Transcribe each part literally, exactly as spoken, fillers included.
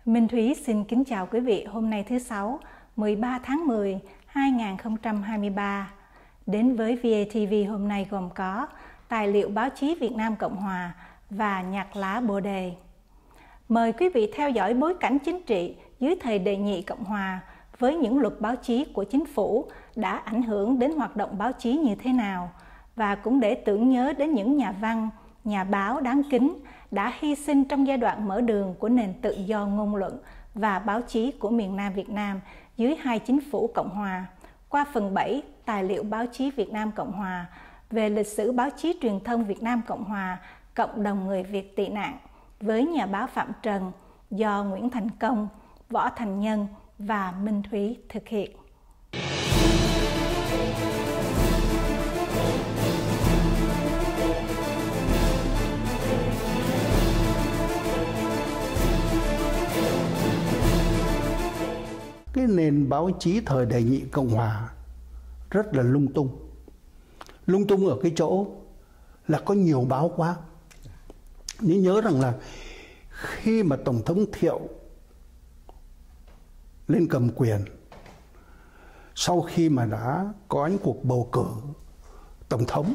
Minh Thúy xin kính chào quý vị hôm nay thứ Sáu, mười ba tháng mười, hai nghìn không trăm hai mươi ba. Đến với vê a tê vê hôm nay gồm có tài liệu báo chí Việt Nam Cộng Hòa và nhạc lá Bồ Đề. Mời quý vị theo dõi bối cảnh chính trị dưới thời Đệ nhị Cộng Hòa với những luật báo chí của chính phủ đã ảnh hưởng đến hoạt động báo chí như thế nào, và cũng để tưởng nhớ đến những nhà văn, nhà báo đáng kính đã hy sinh trong giai đoạn mở đường của nền tự do ngôn luận và báo chí của miền Nam Việt Nam dưới hai chính phủ Cộng Hòa, qua phần bảy tài liệu báo chí Việt Nam Cộng Hòa về lịch sử báo chí truyền thông Việt Nam Cộng Hòa, cộng đồng người Việt tị nạn, với nhà báo Phạm Trần do Nguyễn Thành Công, Võ Thành Nhân và Minh Thúy thực hiện. Cái nền báo chí thời Đệ nhị Cộng Hòa rất là lung tung. Lung tung ở cái chỗ là có nhiều báo quá. Nhớ nhớ rằng là khi mà Tổng thống Thiệu lên cầm quyền, sau khi mà đã có những cuộc bầu cử tổng thống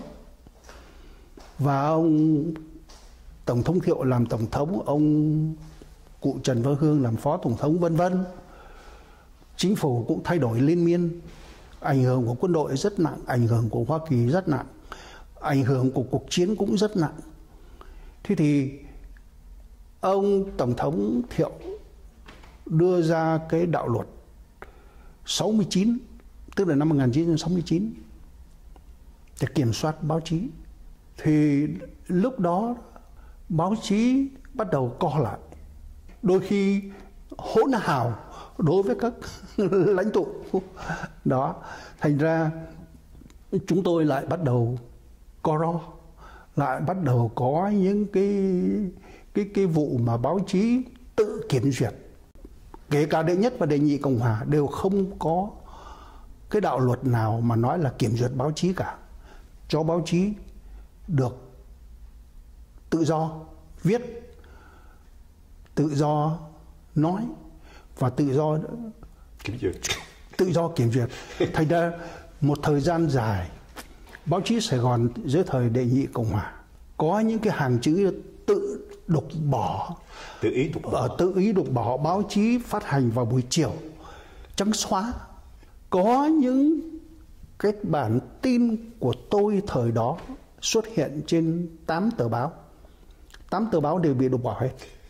và ông Tổng thống Thiệu làm tổng thống, ông cụ Trần Văn Hương làm phó tổng thống, vân vân, chính phủ cũng thay đổi liên miên, ảnh hưởng của quân đội rất nặng, ảnh hưởng của Hoa Kỳ rất nặng, ảnh hưởng của cuộc chiến cũng rất nặng. Thế thì ông Tổng thống Thiệu đưa ra cái đạo luật sáu mươi chín, tức là năm một nghìn chín trăm sáu mươi chín, để kiểm soát báo chí. Thì lúc đó báo chí bắt đầu co lại, đôi khi hỗn hào đối với các lãnh tụ đó. Thành ra chúng tôi lại bắt đầu co ro, lại bắt đầu có những cái cái cái vụ mà báo chí tự kiểm duyệt. Kể cả Đệ nhất và Đệ nhị Cộng Hòa đều không có cái đạo luật nào mà nói là kiểm duyệt báo chí cả, cho báo chí được tự do viết, tự do nói và tự do kiểm duyệt. Tự do kiểm duyệt. Thành ra một thời gian dài, báo chí Sài Gòn dưới thời Đệ nhị Cộng Hòa có những cái hàng chữ tự đục bỏ, tự ý đục bỏ, tự ý đục bỏ báo chí phát hành vào buổi chiều, trắng xóa. Có những cái bản tin của tôi thời đó xuất hiện trên tám tờ báo, tám tờ báo đều bị đục bỏ hết,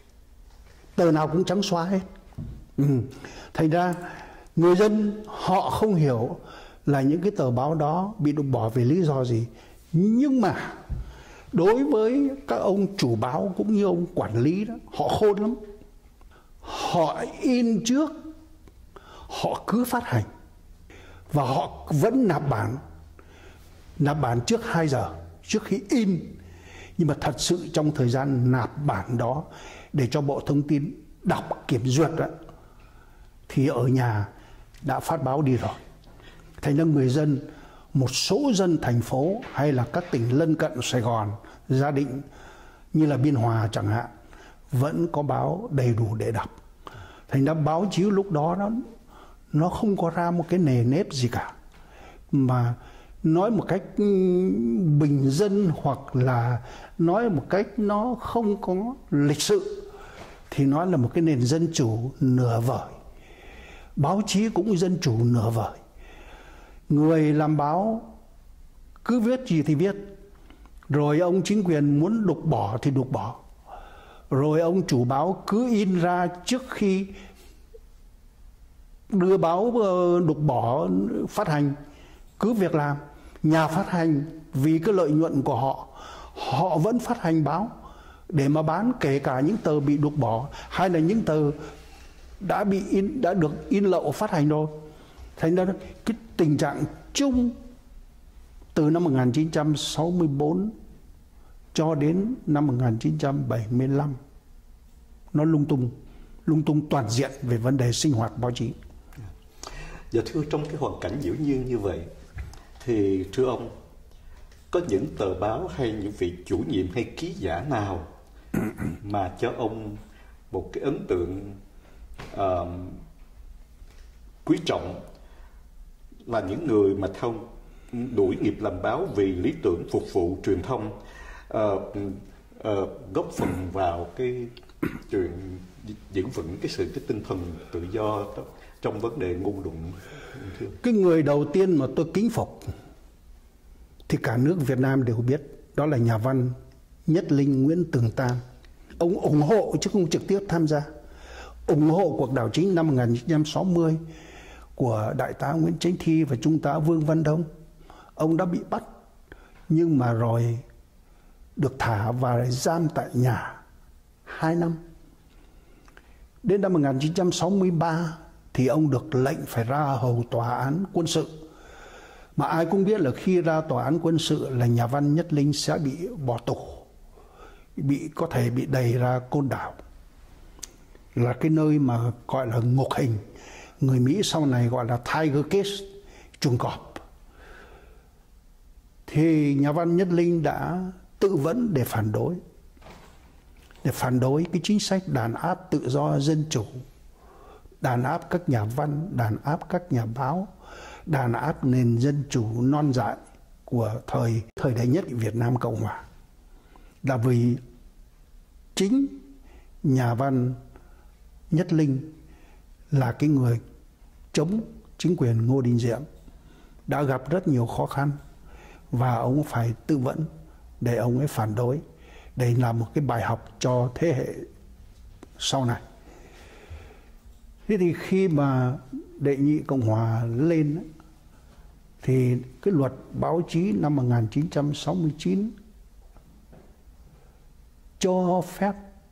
tờ nào cũng trắng xóa hết. Ừ. Thành ra người dân họ không hiểu là những cái tờ báo đó bị đục bỏ vì lý do gì. Nhưng mà đối với các ông chủ báo cũng như ông quản lý đó, họ khôn lắm. Họ in trước, họ cứ phát hành, và họ vẫn nạp bản, nạp bản trước hai giờ trước khi in. Nhưng mà thật sự trong thời gian nạp bản đó để cho Bộ Thông tin đọc kiểm duyệt đó, thì ở nhà đã phát báo đi rồi. Thành ra người dân, một số dân thành phố hay là các tỉnh lân cận Sài Gòn, Gia Định như là Biên Hòa chẳng hạn, vẫn có báo đầy đủ để đọc. Thành ra báo chí lúc đó nó, nó không có ra một cái nề nếp gì cả, mà nói một cách bình dân hoặc là nói một cách nó không có lịch sự thì nói là một cái nền dân chủ nửa vời. Báo chí cũng dân chủ nửa vời. Người làm báo cứ viết gì thì viết, rồi ông chính quyền muốn đục bỏ thì đục bỏ, rồi ông chủ báo cứ in ra trước khi đưa báo đục bỏ phát hành, cứ việc làm. Nhà phát hành vì cái lợi nhuận của họ, họ vẫn phát hành báo để mà bán, kể cả những tờ bị đục bỏ hay là những tờ đã bị in, đã được in lậu phát hành rồi. Thành ra cái tình trạng chung từ năm một nghìn chín trăm sáu mươi tư cho đến năm một nghìn chín trăm bảy mươi lăm nó lung tung, lung tung toàn diện về vấn đề sinh hoạt báo chí. Dạ thưa, trong cái hoàn cảnh nhiễu nhiên như vậy thì thưa ông, có những tờ báo hay những vị chủ nhiệm hay ký giả nào mà cho ông một cái ấn tượng uh, quý trọng là những người mà theo đuổi nghiệp làm báo vì lý tưởng phục vụ truyền thông, uh, uh, góp phần vào cái chuyện giữ vững cái sự cái tinh thần tự do trong vấn đề ngôn luận. Cái người đầu tiên mà tôi kính phục thì cả nước Việt Nam đều biết, đó là nhà văn Nhất Linh Nguyễn Tường Tam. Ông ủng hộ chứ không trực tiếp tham gia, ủng hộ cuộc đảo chính năm một nghìn chín trăm sáu mươi của Đại tá Nguyễn Chánh Thi và Trung tá Vương Văn Đông. Ông đã bị bắt nhưng mà rồi được thả và giam tại nhà hai năm. Đến năm một nghìn chín trăm sáu mươi ba thì ông được lệnh phải ra hầu tòa án quân sự. Mà ai cũng biết là khi ra tòa án quân sự là nhà văn Nhất Linh sẽ bị bỏ tù, bị có thể bị đày ra Côn Đảo, là cái nơi mà gọi là ngục hình, người Mỹ sau này gọi là Tiger Cage, chuồng cọp. Thì nhà văn Nhất Linh đã tự vấn để phản đối, để phản đối cái chính sách đàn áp tự do dân chủ, đàn áp các nhà văn, đàn áp các nhà báo, đàn áp nền dân chủ non dại của thời thời đại nhất Việt Nam Cộng Hòa. Là vì chính nhà văn Nhất Linh là cái người chống chính quyền Ngô Đình Diệm, đã gặp rất nhiều khó khăn và ông phải tự vẫn để ông ấy phản đối, để làm một cái bài học cho thế hệ sau này. Thế thì khi mà đệ nhị Cộng Hòa lên thì cái luật báo chí năm một nghìn chín trăm sáu mươi chín cho phép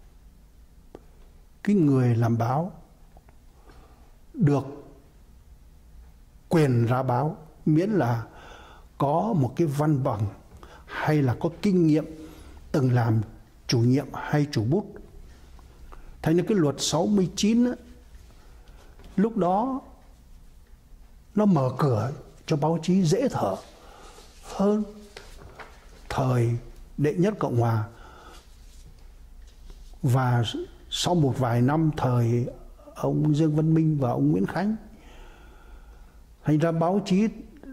cái người làm báo được quyền ra báo miễn là có một cái văn bằng hay là có kinh nghiệm từng làm chủ nhiệm hay chủ bút. Thành ra cái luật sáu mươi chín ấy, lúc đó nó mở cửa cho báo chí dễ thở hơn thời đệ nhất Cộng Hòa. Và sau một vài năm thời ông Dương Văn Minh và ông Nguyễn Khánh, thành ra báo chí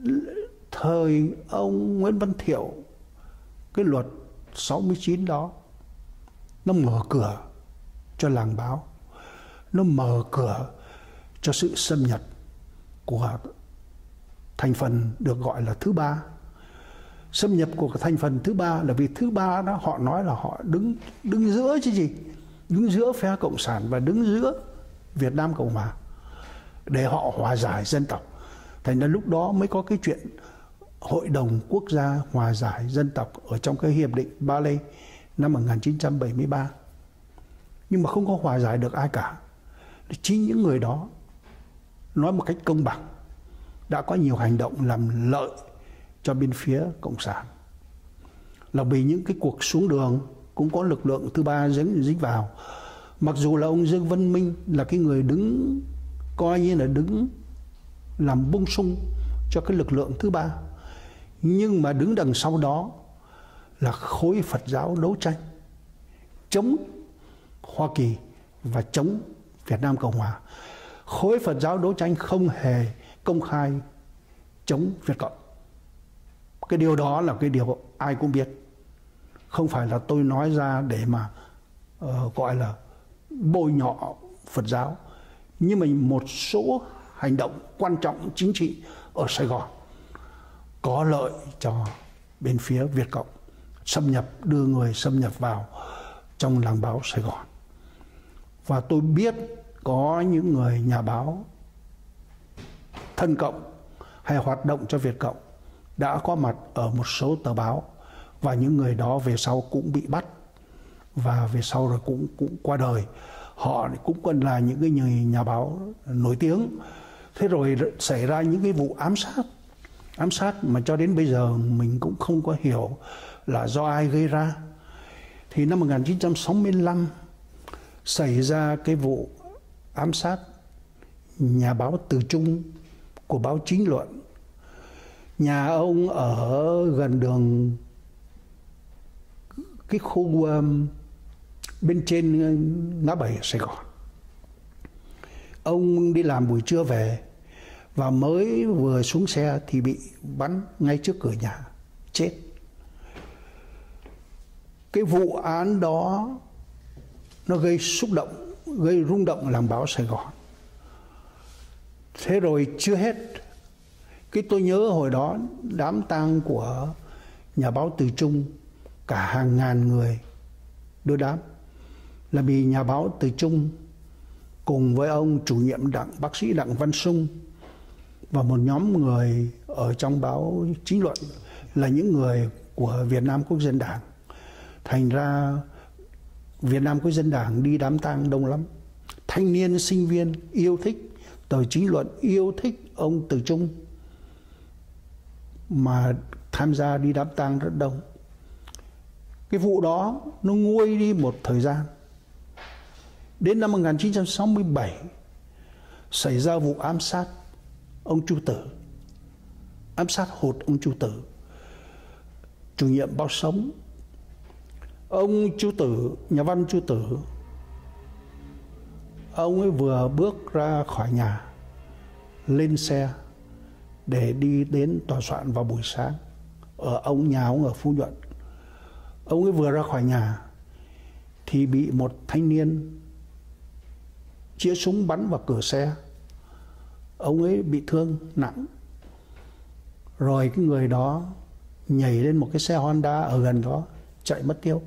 thời ông Nguyễn Văn Thiệu, cái luật sáu mươi chín đó nó mở cửa cho làng báo, nó mở cửa cho sự xâm nhập của thành phần được gọi là thứ ba. Xâm nhập của thành phần thứ ba là vì thứ ba đó họ nói là họ đứng đứng giữa chứ gì, đứng giữa phe Cộng sản và đứng giữa Việt Nam Cộng Hòa để họ hòa giải dân tộc. Thành ra lúc đó mới có cái chuyện Hội đồng Quốc gia Hòa giải Dân tộc ở trong cái hiệp định Ba Lê năm một nghìn chín trăm bảy mươi ba. Nhưng mà không có hòa giải được ai cả. Chính những người đó, nói một cách công bằng, đã có nhiều hành động làm lợi cho bên phía Cộng sản. Là vì những cái cuộc xuống đường cũng có lực lượng thứ ba dính, dính vào. Mặc dù là ông Dương Văn Minh là cái người đứng, coi như là đứng làm bông sung cho cái lực lượng thứ ba, nhưng mà đứng đằng sau đó là khối Phật giáo đấu tranh chống Hoa Kỳ và chống Việt Nam Cộng Hòa. Khối Phật giáo đấu tranh không hề công khai chống Việt Cộng. Cái điều đó là cái điều ai cũng biết, không phải là tôi nói ra để mà uh, gọi là bôi nhọ Phật giáo. Nhưng mà một số hành động quan trọng chính trị ở Sài Gòn có lợi cho bên phía Việt Cộng, xâm nhập, đưa người xâm nhập vào trong làng báo Sài Gòn. Và tôi biết có những người nhà báo thân Cộng hay hoạt động cho Việt Cộng đã có mặt ở một số tờ báo, và những người đó về sau cũng bị bắt và về sau rồi cũng cũng qua đời. Họ cũng còn là những cái người nhà báo nổi tiếng. Thế rồi xảy ra những cái vụ ám sát, ám sát mà cho đến bây giờ mình cũng không có hiểu là do ai gây ra. Thì năm một nghìn chín trăm sáu mươi lăm xảy ra cái vụ ám sát nhà báo Từ Trung của báo Chính Luận. Nhà ông ở gần đường cái khu um, bên trên ngã bảy Sài Gòn. Ông đi làm buổi trưa về và mới vừa xuống xe thì bị bắn ngay trước cửa nhà, chết. Cái vụ án đó nó gây xúc động, gây rung động làng báo Sài Gòn. Thế rồi chưa hết, cái tôi nhớ hồi đó đám tang của nhà báo Từ Trung, cả hàng ngàn người đưa đám, là vì nhà báo Từ Trung cùng với ông chủ nhiệm Đặng, bác sĩ Đặng Văn Sung và một nhóm người ở trong báo Chính Luận là những người của Việt Nam Quốc dân Đảng. Thành ra Việt Nam Quốc dân Đảng đi đám tang đông lắm. Thanh niên sinh viên yêu thích tờ Chính Luận, yêu thích ông Từ Trung mà tham gia đi đám tang rất đông. Cái vụ đó nó nguôi đi một thời gian. Đến năm một nghìn chín trăm sáu mươi bảy xảy ra vụ ám sát ông Chu Tử, ám sát hụt ông Chu Tử, chủ nhiệm báo Sống. Ông Chu Tử, nhà văn Chu Tử, ông ấy vừa bước ra khỏi nhà, lên xe để đi đến tòa soạn vào buổi sáng ở ông nhà ông ở Phú Nhuận. Ông ấy vừa ra khỏi nhà thì bị một thanh niên chĩa súng bắn vào cửa xe. Ông ấy bị thương nặng. Rồi cái người đó nhảy lên một cái xe Honda ở gần đó chạy mất tiêu.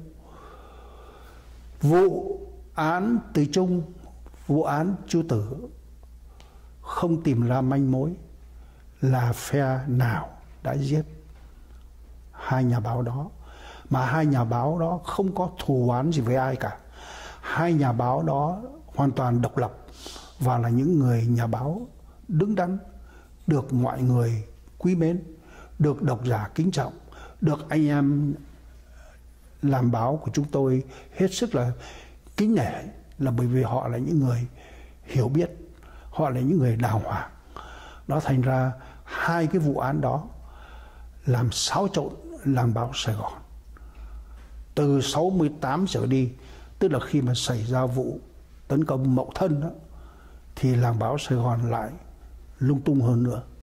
Vụ án Từ Trung, vụ án Chu Tử không tìm ra manh mối là phe nào đã giết hai nhà báo đó, mà hai nhà báo đó không có thù oán gì với ai cả. Hai nhà báo đó hoàn toàn độc lập và là những người nhà báo đứng đắn, được mọi người quý mến, được độc giả kính trọng, được anh em làm báo của chúng tôi hết sức là kính nể, là bởi vì họ là những người hiểu biết, họ là những người đàng hoàng. Đó thành ra hai cái vụ án đó làm xáo trộn làng báo Sài Gòn. Từ sáu mươi tám trở đi, tức là khi mà xảy ra vụ tấn công Mậu Thân đó, thì làng báo Sài Gòn lại lung tung hơn nữa.